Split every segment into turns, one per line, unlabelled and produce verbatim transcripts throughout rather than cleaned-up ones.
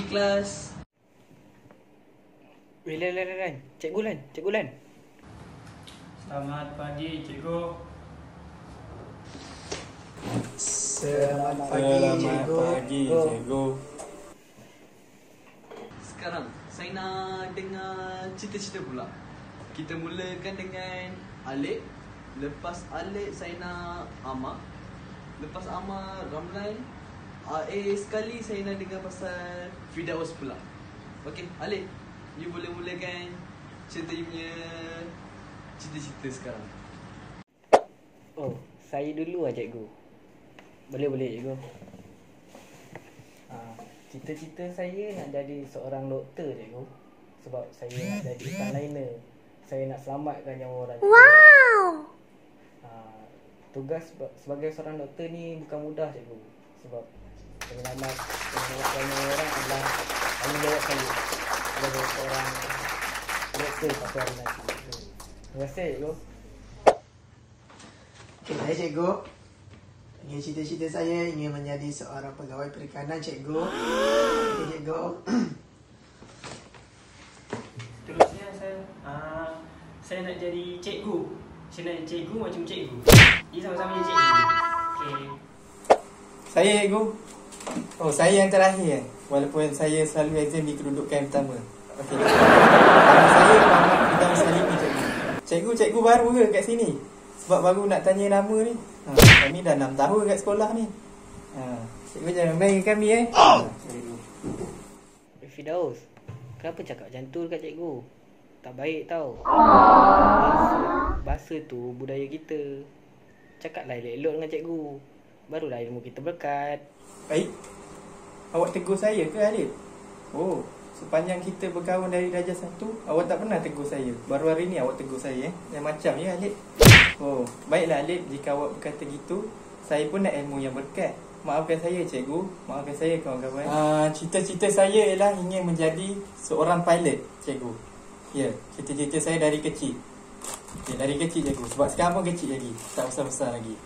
kelas.
Weh, Lan, Lan, Lan. Cikgu Lan, Cikgu Lan.
Selamat pagi, cikgu.
Selamat pagi,
Selamat
cikgu.
pagi, cikgu.
Sekarang saya nak dengar cerita-cerita pula. Kita mulakan dengan Alif. Lepas Alif saya nak Amar. Lepas Amar, Ramlan. Uh, eh sekali saya nak dengar pasal Firdaus pula. Okey, Alif, you boleh mulakan cerita you punya cerita-cerita sekarang.
Oh, saya dulu lah cikgu. Boleh, boleh cikgu. Ah, cita-cita saya nak jadi seorang doktor cikgu. Sebab saya nak jadi frontliner. Saya nak selamatkan nyawa orang. Wow. Ah, tugas sebagai seorang doktor ni bukan mudah cikgu. Sebab penyelamat menyelamatkan nyawa orang adalah tanggungjawab saya sebagai seorang doktor satu hari nanti. Terima kasih cikgu.
Okey, saya cikgu. Ingin cita-cita saya ingin menjadi seorang pegawai perikanan, cikgu. Okey, cikgu.
Terusnya saya uh, saya nak jadi cikgu. Saya nak jadi cikgu macam cikgu. Jadi sama-sama jadi cikgu. Okey.
Saya, cikgu. Oh, saya yang terakhir. Walaupun saya selalu exam di kedudukan yang pertama. Okey. Nama saya Muhammad Firdaus Salimi, cikgu. Cikgu, cikgu baru ke kat sini? Sebab baru nak tanya nama ni. Ha, kami dah enam tahun kat sekolah ni. Ha, cikgu jangan main dengan kami eh. Ha, cikgu.
Eh, Firdaus, kenapa cakap macam tu dekat cikgu? Tak baik tau. Bahasa, bahasa tu budaya kita. Cakaplah elok-elok dengan cikgu. Barulah ilmu kita berkat.
Baik. Awak tegur saya ke, Alif? Oh, sepanjang kita berkawan dari darjah satu, awak tak pernah tegur saya. Baru hari ni awak tegur saya eh. Yang macam ya, Alif. Oh, baiklah Alif, jika awak berkata gitu, saya pun nak ilmu yang berkat. Maafkan saya, cikgu. Maafkan saya, kawan-kawan. Uh, cita-cita saya ialah ingin menjadi seorang pilot, cikgu. Ya, cita-cita saya dari kecil. Ya, dari kecil, cikgu. Sebab sekarang pun kecil lagi. Tak besar-besar lagi.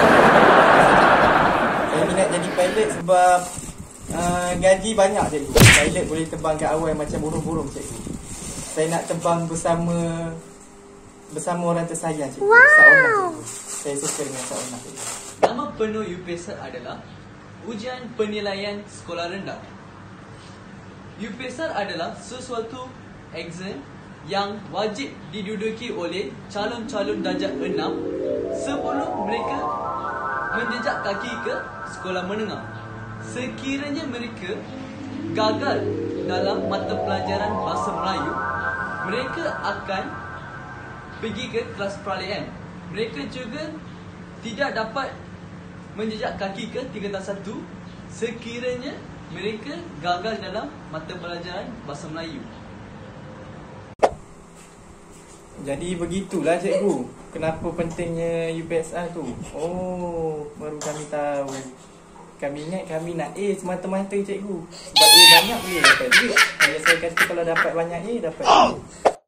Saya minat jadi pilot sebab uh, gaji banyak, cikgu. Pilot boleh terbang kat awan macam burung-burung, cikgu. Saya nak terbang bersama bersama orang tersayang, cikgu. Wow. Saonah, cikgu. Saya suka dengan Saonah, cikgu.
Nama penuh U P S R adalah Ujian Penilaian Sekolah Rendah. U P S R adalah sesuatu exam yang wajib diduduki oleh calon-calon darjah enam sebelum mereka menjejak kaki ke sekolah menengah. Sekiranya mereka gagal dalam mata pelajaran bahasa Melayu, mereka akan pergi ke kelas peralihan. Mereka juga tidak dapat menjejak kaki ke tingkatan satu sekiranya mereka gagal dalam mata pelajaran bahasa Melayu.
Jadi begitulah, cikgu. Kenapa pentingnya U P S R tu? Oh, baru kami tahu. Kami ingat kami nak A semata-mata, cikgu. Sebab A banyak boleh dapat duit. Hanya saya kata kalau dapat banyak A, dapat duit.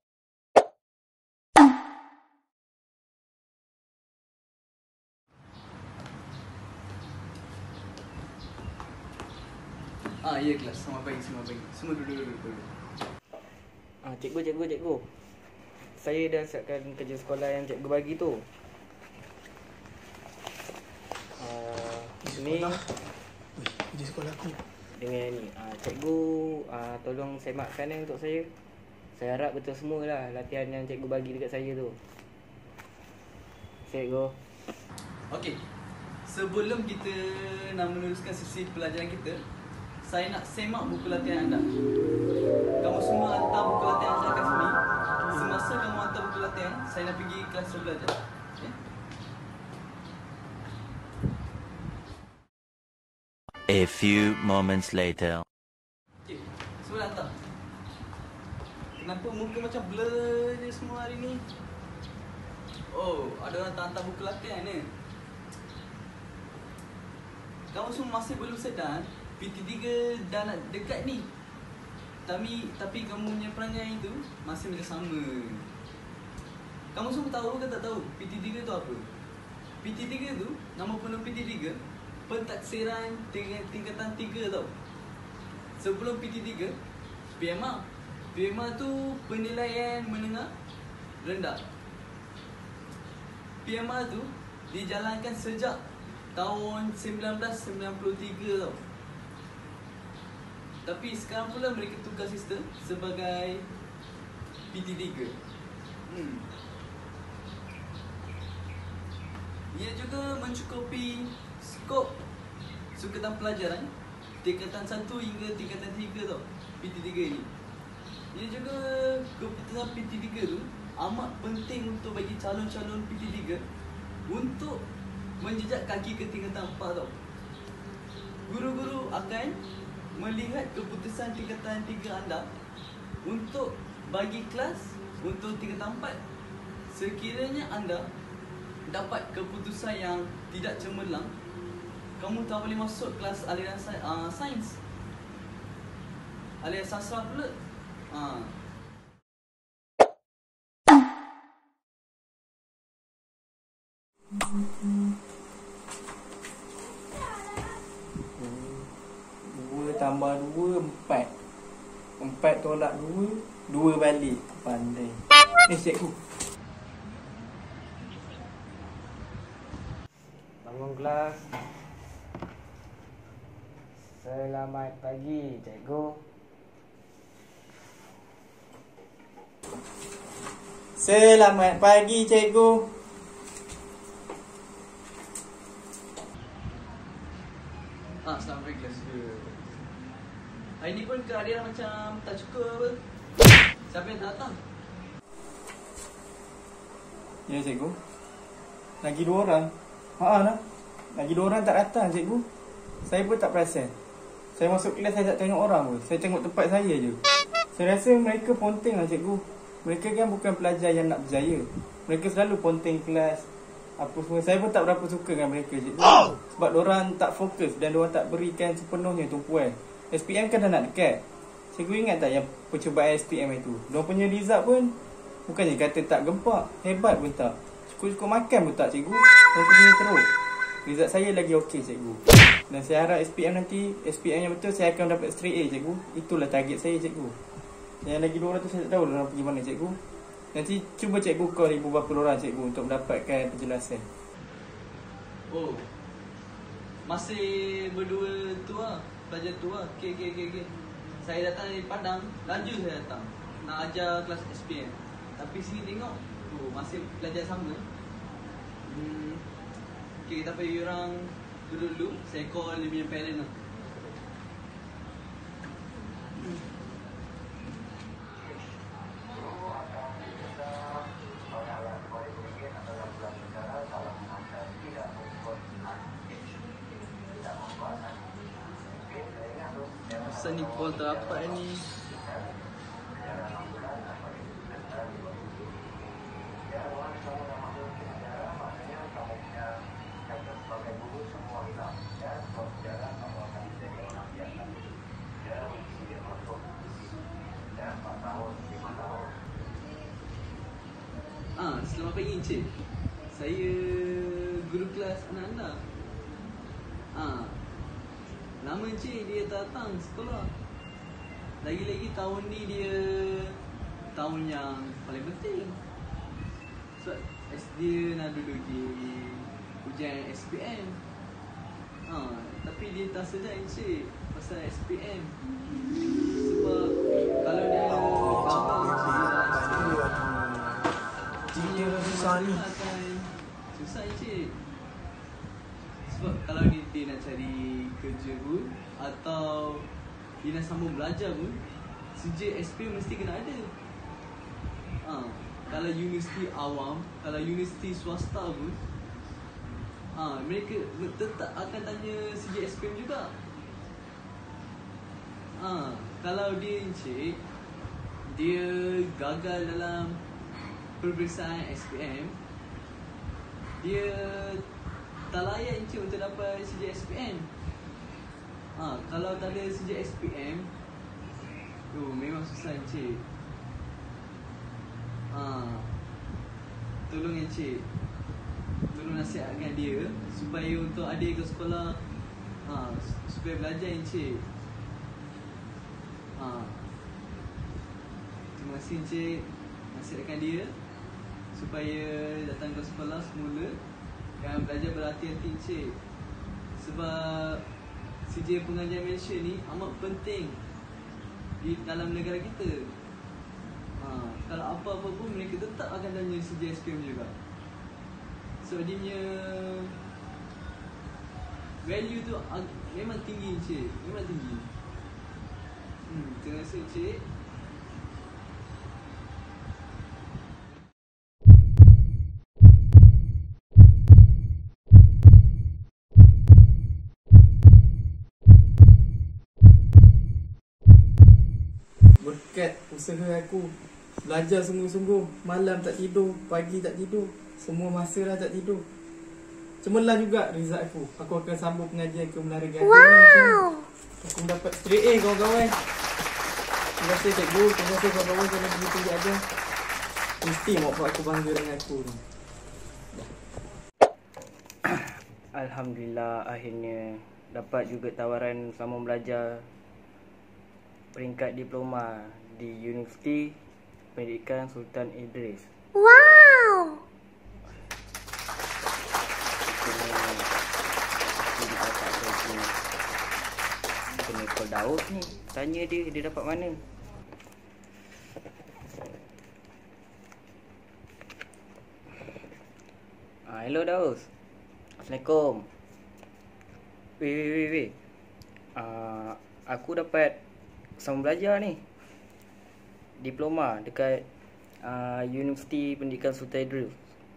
Ah, ya kelas. Selamat pagi, selamat pagi. Semua duduk dulu dulu.
Ah, cikgu, cikgu, cikgu. Saya dah siapkan kerja sekolah yang cikgu bagi tu. Ah, ni
Weh, kerja sekolah aku.
dengan ni. Ah, cikgu ah, tolong semakkan eh untuk saya. Saya harap betul semualah latihan yang cikgu bagi dekat saya tu. Cikgu.
Okey. Sebelum kita nak meneruskan sesi pelajaran kita, saya nak semak buku latihan anda. Kamu semua hantar buku latihan anda kat sini. Semasa kamu hantar buku latihan, saya nak pergi kelas belajar. Okay?
A few moments later.
Okay, semua dah hantar. Kenapa muka macam blur je semua hari ni? Oh, ada orang tak hantar buku latihan ni. Kamu semua masih belum sedar P T tiga dah nak dekat ni. Tapi tapi kamu punya perangai itu masih macam sama. Kamu semua tahu ke tak tahu P T tiga tu apa? P T tiga tu, nama penuh P T tiga, Pentaksiran ting- tingkatan tiga tau. sebelum P T tiga, P M A. P M A tu penilaian menengah rendah. P M A tu dijalankan sejak tahun sembilan belas sembilan puluh tiga tau. Tapi sekarang pula mereka tukar sistem sebagai P T tiga. Hmm. Ia juga mencukupi skop sukatan pelajaran tingkatan satu hingga tingkatan tiga tau, P T tiga ni. Ia juga keputusan P T tiga tu amat penting untuk bagi calon-calon P T tiga untuk menjejak kaki ke tingkatan empat tau. Guru-guru akan melihat keputusan tingkatan tiga anda untuk bagi kelas untuk tingkatan empat. Sekiranya anda dapat keputusan yang tidak cemerlang, kamu tak boleh masuk kelas aliran uh, sains, aliran sastra pula. uh.
Dua tambah dua, empat. Empat tolak dua, dua balik. Pandai. Ni cikgu.
Bangun kelas. Selamat pagi, cikgu.
Selamat pagi, cikgu.
Ah, selamat pagi kelas dua. Hari ni pun keadaan macam tak cukup apa. Siapa yang tak datang?
Ya, cikgu. Lagi dua orang. Haa lah. Lagi dua orang tak datang, cikgu. Saya pun tak perasan. Saya masuk kelas, saya tak tengok orang pun. Saya tengok tempat saya je. Saya rasa mereka ponteng lah, cikgu. Mereka kan bukan pelajar yang nak berjaya. Mereka selalu ponteng kelas, apa semua. Saya pun tak berapa suka dengan mereka, cikgu. Sebab diorang tak fokus dan diorang tak berikan sepenuhnya tumpuan. S P M kan dah nak dekat. Cikgu ingat tak yang percubaan S P M itu? Diorang punya result pun bukannya kata tak gempak, hebat pun tak. Cukup-cukup makan pun tak, cikgu. Dan punya teruk. Result saya lagi okey, cikgu. Dan saya harap S P M nanti, S P M yang betul saya akan dapat straight A, cikgu. Itulah target saya, cikgu. Yang lagi dua orang tu saya tak tahu diorang pergi mana, cikgu. Nanti cuba cikgu call ibu bapa diorang, cikgu, untuk mendapatkan penjelasan.
Oh, masih berdua tu lah, pelajar tu lah. Okay, okay, okay, okay. Saya datang dari Padang, laju saya datang nak ajar kelas S P M. Tapi sini tengok, oh, masih pelajar sama. Hmm. Okay, tak apa, you orang duduk dulu. Saya call dia punya parent lah. Asal ni call terapat ni. Ah, selamat pagi Encik. Saya guru kelas anak anda. Ah, nama Encik dia datang sekolah. Lagi-lagi tahun ni dia tahun yang paling penting. Sebab dia nak duduki ujian S P M. Ha, tapi dia tak sedar Encik pasal S P M. Sebab kalau dia
Dia susah ni.
Susah Encik. Sebab kalau dia, dia nak cari kerja pun atau dia nak sambung belajar pun, sijil S P M mesti kena ada. Ha, kalau universiti awam, kalau universiti swasta pun, ha, mereka tetap akan tanya sijil S P M juga. Ha, kalau dia Encik, dia gagal dalam peperiksaan S P M, dia tak layak Encik untuk dapat sijil S P M. Ha, kalau tak ada sijil S P M, oh, memang susah Encik. Ha, tolong Encik, tolong nasihatkan dia supaya untuk adik ke sekolah, ha, supaya belajar Encik. kasih Encik nasihatkan dia supaya datang ke sekolah semula dan belajar berhati-hati Encik. Sebab C J pengajian Malaysia ni amat penting di dalam negara kita. Ha, kalau apa-apa pun mereka tetap akan tanya C J S P M juga. So dia punya value tu memang tinggi Encik, memang tinggi. Hmm, terima kasih Encik.
Berkat usaha aku, belajar sungguh-sungguh, malam tak tidur, pagi tak tidur, semua masa lah tak tidur. Cemerlang juga result aku. Aku akan sambung pengajian ke Menara Gading. Wow. Aku dapat straight A kawan-kawan. Terima kasih cikgu, terima kasih kawan-kawan kerana begitu dia ada. Mesti mak pak aku bangga dengan aku ni.
Alhamdulillah akhirnya dapat juga tawaran sambung belajar peringkat diploma di Universiti Pendidikan Sultan Idris. Wow. Kena call Daud ni, tanya dia dia dapat mana. Ah, hello Daud. Assalamualaikum. Weh weh weh weh. Ah, aku dapat sambung belajar ni. Diploma dekat uh, Universiti Pendidikan Sultan Idris.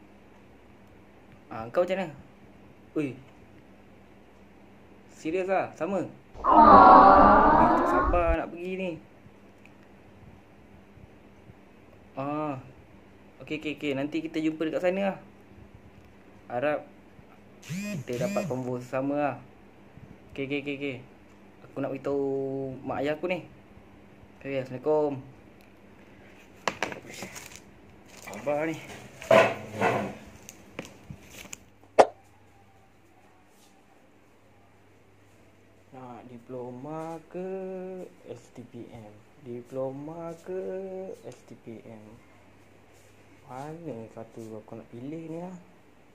Ah, kau macam mana? Ui. Serius lah, sama. Ui, tak sabar nak pergi ni. Ah. Okey okey okey, nanti kita jumpa dekat sana lah. Harap kita dapat convo sama lah. Okey okey okey okey. Aku nak beritahu mak ayah aku ni. Okay, Assalamualaikum. Sabar ni. Nak diploma ke S T P M? Diploma ke S T P M? Mana satu aku nak pilih ni lah.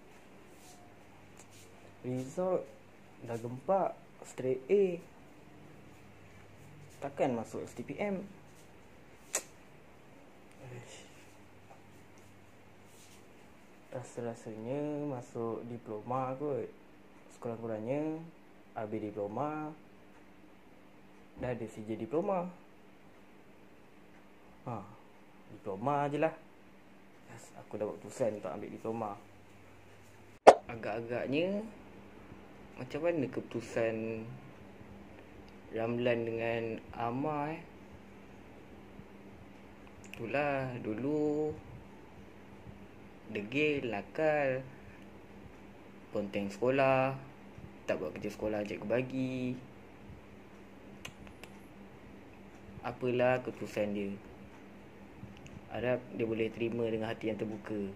Result dah gempak, straight A. Takkan masuk S T P M. Rasa-rasanya masuk diploma kot. Sekurang-kurangnya habis diploma dah ada C J diploma. Ha, diploma je lah. Yes, aku dah buat keputusan untuk ambil diploma. Agak-agaknya macam mana keputusan Ramlan dengan Amar eh? Itulah dulu degil, nakal, ponteng sekolah, tak buat kerja sekolah cikgu bagi. Apalah keputusan dia. Harap dia boleh terima dengan hati yang terbuka.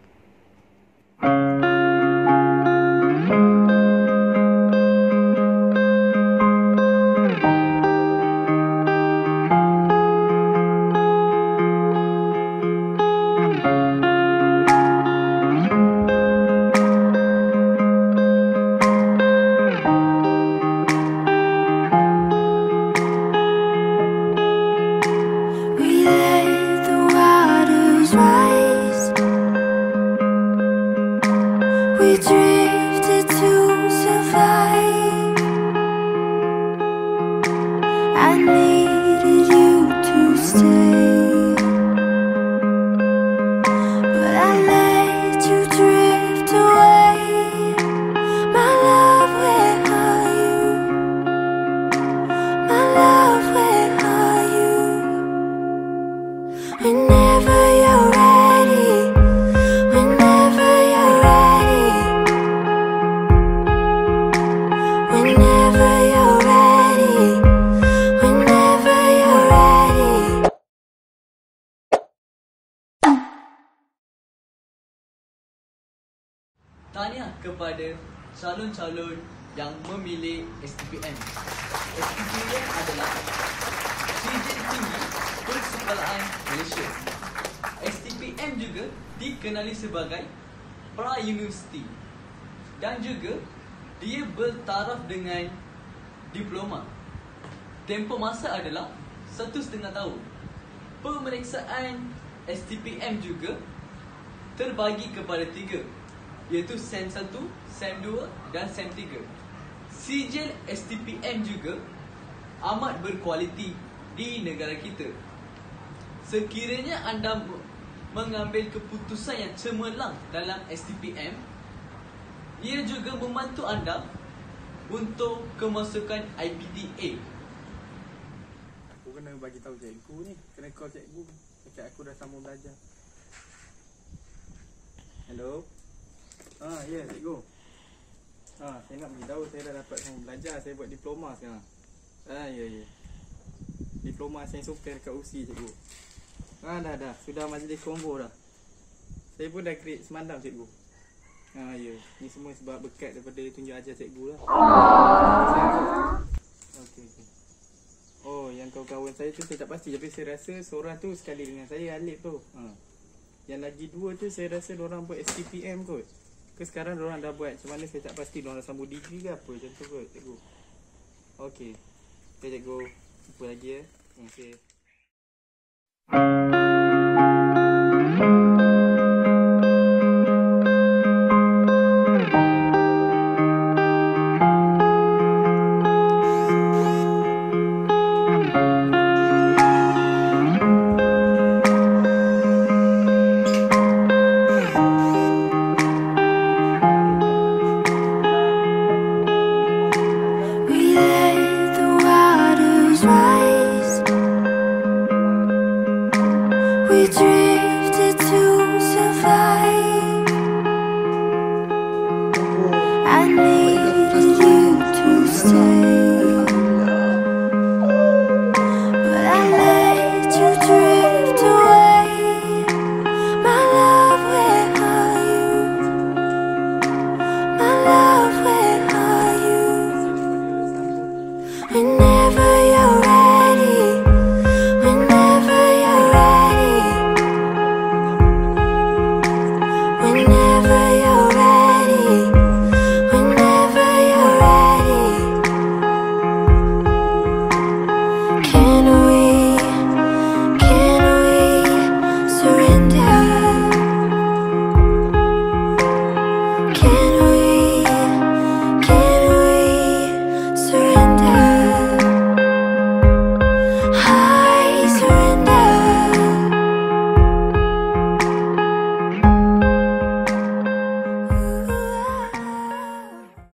We drifted to survive. I needed you to stay, but I let you drift away. My love, where are you? My love, where are you? Whenever you're ready, whenever you're ready, whenever you're ready, whenever you're ready.
Tahniah kepada calon-calon yang memilih S T P M. S T P M adalah C J Tinggi Persekolahan Malaysia. dikenali sebagai pra-universiti, dan juga dia bertaraf dengan diploma. Tempoh masa adalah satu setengah tahun. Pemeriksaan S T P M juga terbagi kepada tiga, iaitu SEM satu, SEM dua dan SEM tiga. Sijil S T P M juga amat berkualiti di negara kita. Sekiranya anda mengambil keputusan yang cemerlang dalam S T P M, ia juga membantu anda untuk kemasukan I P T A.
Aku kena bagi tahu cikgu ni. Kena call cikgu. Cakap aku dah sambung belajar. Hello. Ah, ya, yeah, cikgu. Ah, saya nak beritahu saya dah dapat sambung belajar. Saya buat diploma sekarang. Ah, ya, yeah, ya. Yeah. Diploma Sains Sukan dekat U C, cikgu. Ah, dah dah. Sudah majlis konvo dah. Saya pun dah create semalam, cikgu. Ah, ya. Ni semua sebab berkat daripada tunjuk ajar cikgu lah. Okey, okey. Oh, yang kawan-kawan saya tu saya tak pasti, tapi saya rasa seorang tu sekali dengan saya, Alif tu. Ha. Yang lagi dua tu saya rasa diorang buat S T P M kot. Ke sekarang diorang dah buat, macam mana saya tak pasti, diorang sambung degree ke apa macam tu kot, cikgu. Okey. Okay, cikgu. Jumpa lagi ya. Terima kasih.
We let the waters rise. We dream.